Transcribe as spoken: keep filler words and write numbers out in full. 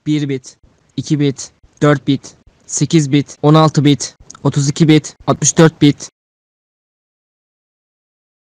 bir bit, iki bit, dört bit, sekiz bit, on altı bit, otuz iki bit, altmış dört bit,